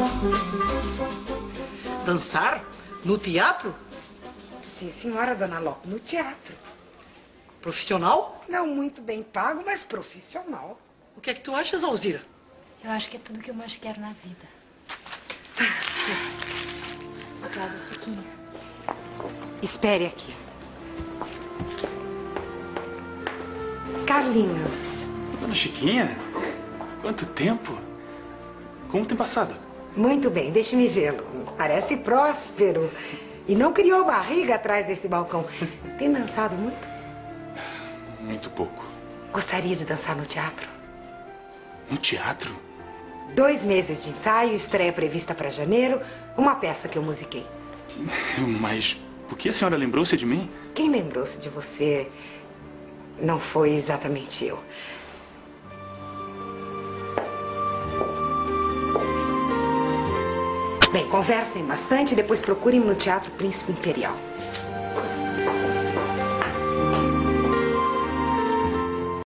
Dançar? No teatro? Sim, senhora, dona Lope, no teatro. Profissional? Não muito bem pago, mas profissional. O que é que tu achas, Alzira? Eu acho que é tudo que eu mais quero na vida. Obrigada, Chiquinha. Espere aqui. Carlinhos. Dona Chiquinha, quanto tempo? Como tem passado? Muito bem, deixe-me vê-lo. Parece próspero. E não criou barriga atrás desse balcão. Tem dançado muito? Muito pouco. Gostaria de dançar no teatro? No teatro? 2 meses de ensaio, estreia prevista para janeiro, uma peça que eu musiquei. Mas por que a senhora lembrou-se de mim? Quem lembrou-se de você não foi exatamente eu. Bem, conversem bastante e depois procurem-me no Teatro Príncipe Imperial.